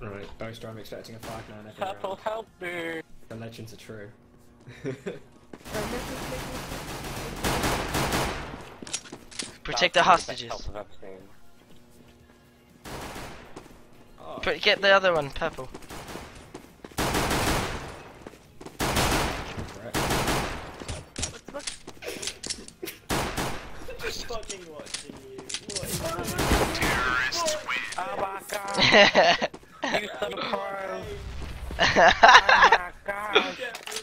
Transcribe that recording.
Right, Boaster, I'm expecting a 5-9 every Purple, round. help me! The legends are true. Protect the hostages. Oh, Get the other one, purple. just fucking watching you. Terrorist win. Oh my god! You son of a pro! Oh my god!